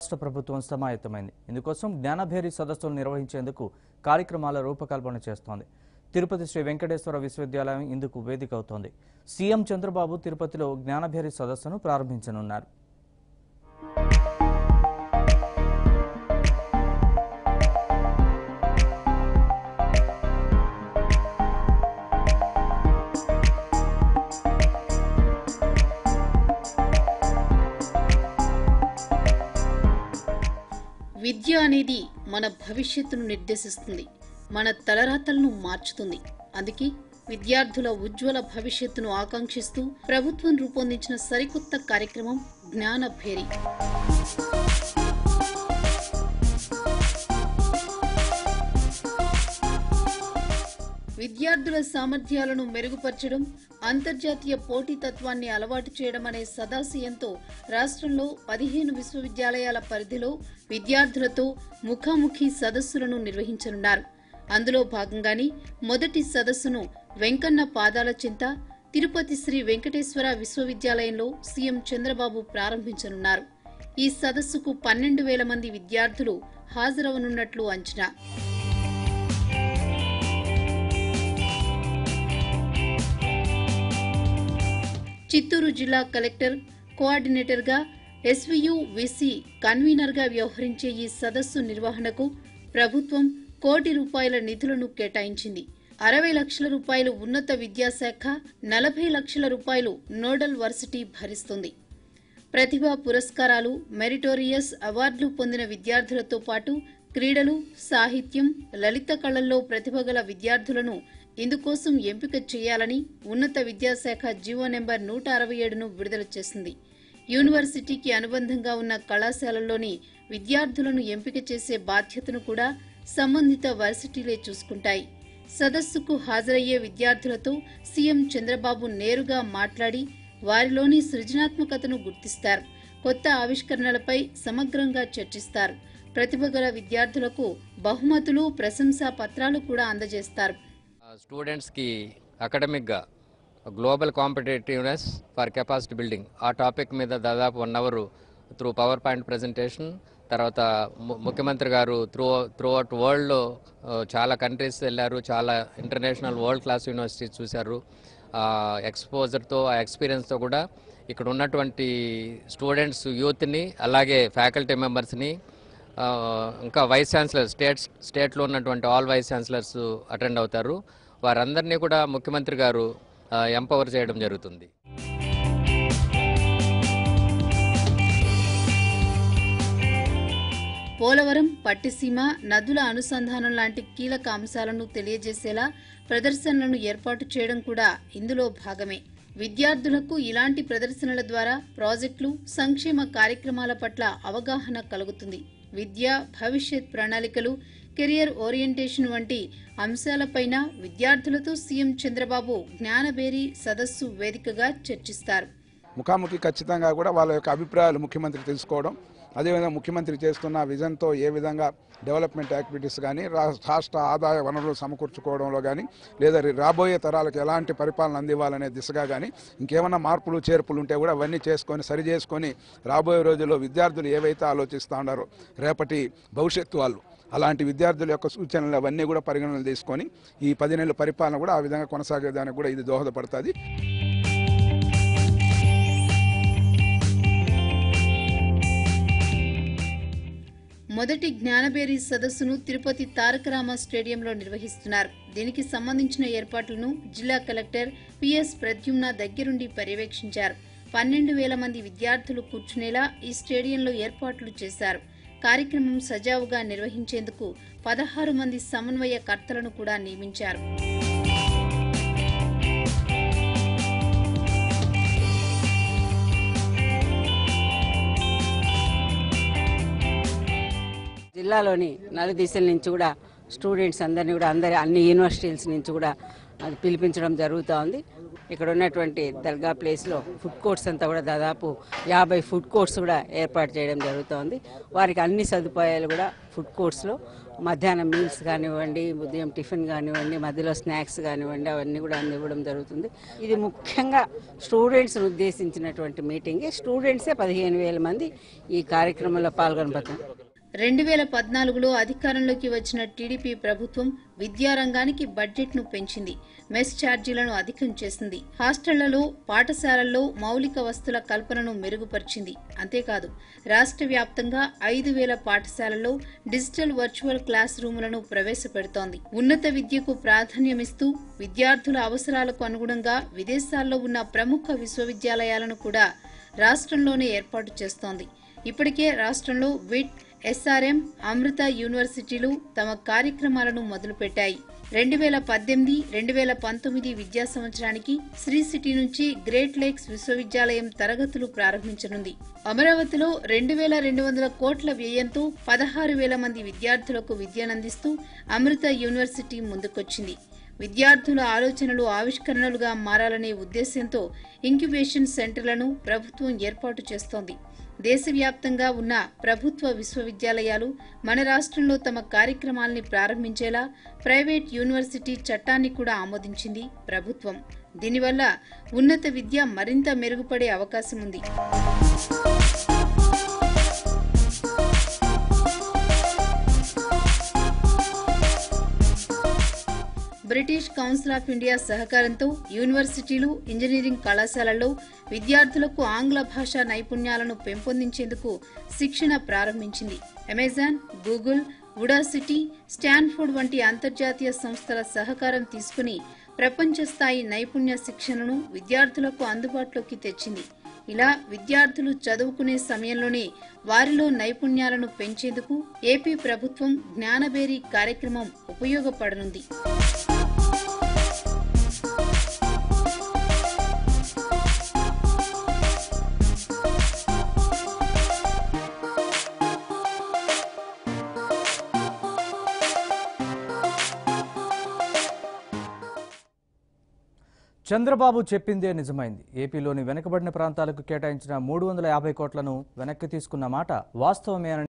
రాష్ట్ర ప్రభుత్వం సమాయత్తమైంది. ఇందుకోసం జ్ఞానభేరి సదస్సులు నిర్వహించేందుకు కార్యక్రమాల రూపకల్పన చేస్తోంది. తిరుపతి శ్రీ వెంకటేశ్వర విశ్వవిద్యాలయం ఇందుకు వేదిక అవుతోంది. సీఎం చంద్రబాబు తిరుపతిలో జ్ఞానభేరి సదస్సును ప్రారంభించనున్నారు. విద్య అనేది మన భవిష్యత్తును నిర్దేశిస్తుంది, మన తలరాతలను మార్చుతుంది. అందుకే విద్యార్థుల ఉజ్వల భవిష్యత్తును ఆకాంక్షిస్తూ ప్రభుత్వం రూపొందించిన సరికొత్త కార్యక్రమం జ్ఞానభేరి. విద్యార్థుల సామర్థ్యాలను మెరుగుపరచడం, అంతర్జాతీయ పోటీతత్వాన్ని అలవాటు చేయడం అనే సదాశయంతో రాష్ట్రంలో 15 విశ్వవిద్యాలయాల పరిధిలో విద్యార్థులతో ముఖాముఖి సదస్సులను నిర్వహించనున్నారు. అందులో భాగంగానే మొదటి సదస్సును వెంకన్న పాదాల చింత తిరుపతి శ్రీ వెంకటేశ్వర విశ్వవిద్యాలయంలో సీఎం చంద్రబాబు ప్రారంభించనున్నారు. ఈ సదస్సుకు 12,000 మంది విద్యార్థులు హాజరవనున్నట్లు అంచనా. చిత్తూరు జిల్లా కలెక్టర్ కోఆర్డినేటర్గా, ఎస్వీయు విసి కన్వీనర్గా వ్యవహరించే ఈ సదస్సు నిర్వహణకు ప్రభుత్వం ₹1 కోటి నిధులను కేటాయించింది. 60 లక్షల రూపాయలు ఉన్నత విద్యాశాఖ, 40 లక్షల రూపాయలు నోడల్ వర్సిటీ భరిస్తుంది. ప్రతిభా పురస్కారాలు, మెరిటోరియస్ అవార్డులు పొందిన విద్యార్థులతో పాటు క్రీడలు, సాహిత్యం, లలిత కళల్లో ప్రతిభగల విద్యార్థులను ఇందుకోసం ఎంపిక చేయాలని ఉన్నత విద్యాశాఖ జీవో నెంబర్ 167ను విడుదల చేసింది. యూనివర్సిటీకి అనుబంధంగా ఉన్న కళాశాలల్లోని విద్యార్థులను ఎంపిక చేసే బాధ్యతను కూడా సంబంధిత వర్సిటీలే చూసుకుంటాయి. సదస్సుకు హాజరయ్యే విద్యార్థులతో సీఎం చంద్రబాబు నేరుగా మాట్లాడి వారిలోని సృజనాత్మకతను గుర్తిస్తారు. కొత్త ఆవిష్కరణలపై సమగ్రంగా చర్చిస్తారు. ప్రతిభగల విద్యార్థులకు బహుమతులు, ప్రశంసా పత్రాలు కూడా అందజేస్తారు. స్టూడెంట్స్ కి అకాడమిక్ గా global competitiveness for capacity building ఆ టాపిక్ మీద దాదాపు 1 hour through PowerPoint presentation, తర్వాత ముఖ్యమంత్రి గారు త్రూ అవుట్ వరల్డ్లో చాలా కంట్రీస్ వెళ్ళారు, చాలా ఇంటర్నేషనల్ వరల్డ్ క్లాస్ యూనివర్సిటీస్ చూశారు. ఎక్స్పోజర్తో, ఆ ఎక్స్పీరియన్స్తో కూడా ఇక్కడ ఉన్నటువంటి స్టూడెంట్స్, యూత్ని, అలాగే ఫ్యాకల్టీ మెంబర్స్ని, ఇంకా వైస్ ఛాన్సలర్ స్టేట్లో ఉన్నటువంటి ఆల్ వైస్ ఛాన్సలర్స్ అటెండ్ అవుతారు. వారందరినీ కూడా ముఖ్యమంత్రి గారు ఎంపవర్ చేయడం జరుగుతుంది. పోలవరం, పట్టిసీమ, నదుల అనుసంధానం లాంటి కీలక అంశాలను తెలియజేసేలా ప్రదర్శనలను ఏర్పాటు చేయడం కూడా ఇందులో భాగమే. విద్యార్థులకు ఇలాంటి ప్రదర్శనల ద్వారా ప్రాజెక్టులు, సంక్షేమ కార్యక్రమాల పట్ల అవగాహన కలుగుతుంది. విద్య, భవిష్యత్ ప్రణాళికలు, కెరియర్ ఓరియంటేషన్ వంటి అంశాలపైన విద్యార్థులతో సీఎం చంద్రబాబు జ్ఞానభేరి సదస్సు వేదికగా చర్చిస్తారు. ముఖాముఖి ఖచ్చితంగా కూడా వాళ్ళ యొక్క అభిప్రాయాలు ముఖ్యమంత్రి తెలుసుకోవడం, అదేవిధంగా ముఖ్యమంత్రి చేస్తున్న విజన్తో ఏ విధంగా డెవలప్మెంట్ యాక్టివిటీస్ కానీ, రాష్ట్ర ఆదాయ వనరులు సమకూర్చుకోవడంలో కానీ, లేదా రాబోయే తరాలకు ఎలాంటి పరిపాలన అందివ్వాలనే దిశగా కానీ, ఇంకేమైనా మార్పులు చేర్పులు ఉంటే కూడా అవన్నీ చేసుకొని సరి చేసుకొని రాబోయే రోజుల్లో విద్యార్థులు ఏవైతే ఆలోచిస్తూ ఉన్నారో రేపటి భవిష్యత్తు వాళ్ళు, అలాంటి విద్యార్థుల యొక్క సూచనలు అవన్నీ కూడా పరిగణనలు తీసుకొని ఈ 10 నెలల పరిపాలన కూడా ఆ విధంగా కొనసాగేదానికి కూడా ఇది దోహదపడుతుంది. మొదటి జ్ఞానభేరి సదస్సును తిరుపతి తారక రామ స్టేడియంలో నిర్వహిస్తున్నారు. దీనికి సంబంధించిన ఏర్పాట్లను జిల్లా కలెక్టర్ పిఎస్ ప్రద్యుమ్న దగ్గరుండి పర్యవేక్షించారు. 12,000 మంది విద్యార్థులు కూర్చునేలా ఈ స్టేడియంలో ఏర్పాట్లు చేశారు. కార్యక్రమం సజావుగా నిర్వహించేందుకు 16 మంది సమన్వయకర్తలను కూడా నియమించారు. జిల్లాలోని నలుదిశల నుంచి కూడా స్టూడెంట్స్ అందరినీ కూడా అన్ని యూనివర్సిటీస్ నుంచి కూడా అది పిలిపించడం జరుగుతూ ఉంది. ఇక్కడ ఉన్నటువంటి దర్గా ప్లేస్లో ఫుడ్ కోర్ట్స్ అంతా కూడా దాదాపు 50 ఫుడ్ కోర్ట్స్ కూడా ఏర్పాటు చేయడం జరుగుతోంది. వారికి అన్ని సదుపాయాలు కూడా ఫుడ్ కోర్ట్స్లో మధ్యాహ్నం మీల్స్ కానివ్వండి, ఉదయం టిఫిన్ కానివ్వండి, మధ్యలో స్నాక్స్ కానివ్వండి, అవన్నీ కూడా అందివ్వడం జరుగుతుంది. ఇది ముఖ్యంగా స్టూడెంట్స్ను ఉద్దేశించినటువంటి మీటింగ్. స్టూడెంట్సే 15,000 మంది ఈ కార్యక్రమంలో పాల్గొనబోతున్నారు. 2014లో అధికారంలోకి వచ్చిన టీడీపీ ప్రభుత్వం విద్యారంగానికి బడ్జెట్ను పెంచింది. మెస్ ఛార్జీలను అధికం చేసింది. హాస్టళ్లలో, పాఠశాలల్లో మౌలిక వస్తుల కల్పనను మెరుగుపరిచింది. అంతేకాదు రాష్ట్ర వ్యాప్తంగా 5,000 పాఠశాలల్లో డిజిటల్ వర్చువల్ క్లాస్ రూములను ప్రవేశపెడుతోంది. ఉన్నత విద్యకు ప్రాధాన్యమిస్తూ విద్యార్థుల అవసరాలకు అనుగుణంగా విదేశాల్లో ఉన్న ప్రముఖ విశ్వవిద్యాలయాలను కూడా రాష్ట్రంలోనే ఏర్పాటు చేస్తోంది. ఇప్పటికే రాష్ట్రంలో విట్, ఎస్ఆర్ఎం, అమృత యూనివర్సిటీలు తమ కార్యక్రమాలను మొదలుపెట్టాయి. 2018-2019 విద్యా సంవత్సరానికి శ్రీ సిటీ నుంచి గ్రేట్ లేక్స్ విశ్వవిద్యాలయం తరగతులు ప్రారంభించనుంది. అమరావతిలో 2,200 కోట్ల వ్యయంతో 16,000 మంది విద్యార్థులకు విద్యనందిస్తూ అమృత యూనివర్సిటీ ముందుకొచ్చింది. విద్యార్థుల ఆలోచనలు ఆవిష్కరణలుగా మారాలనే ఉద్దేశ్యంతో ఇంక్యుబేషన్ సెంటర్లను ప్రభుత్వం ఏర్పాటు చేస్తోంది. దేశవ్యాప్తంగా ఉన్న ప్రభుత్వ విశ్వవిద్యాలయాలు మన రాష్ట్రంలో తమ కార్యక్రమాల్ని ప్రారంభించేలా ప్రైవేట్ యూనివర్సిటీ చట్టాన్ని కూడా ఆమోదించింది ప్రభుత్వం. దీనివల్ల ఉన్నత విద్య మరింత మెరుగుపడే అవకాశం ఉంది. బ్రిటిష్ కౌన్సిల్ ఆఫ్ ఇండియా సహకారంతో యూనివర్సిటీలు, ఇంజనీరింగ్ కళాశాలల్లో విద్యార్థులకు ఆంగ్ల భాషా నైపుణ్యాలను పెంపొందించేందుకు శిక్షణ ప్రారంభించింది. అమెజాన్, గూగుల్, వుడాసిటీ, స్టాన్ఫోర్డ్ వంటి అంతర్జాతీయ సంస్థల సహకారం తీసుకుని ప్రపంచ స్థాయి నైపుణ్య శిక్షణను విద్యార్థులకు అందుబాటులోకి తెచ్చింది. ఇలా విద్యార్థులు చదువుకునే సమయంలోనే వారిలో నైపుణ్యాలను పెంచేందుకు ఏపీ ప్రభుత్వం జ్ఞానబేరి కార్యక్రమం ఉపయోగపడనుంది. చంద్రబాబు చెప్పిందే నిజమైంది. ఏపీలోని వెనుకబడిన ప్రాంతాలకు కేటాయించిన 350 కోట్లను వెనక్కి తీసుకున్న మాట వాస్తవమే అని